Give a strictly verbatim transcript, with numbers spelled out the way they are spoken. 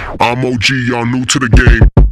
I'm O G, y'all new to the game.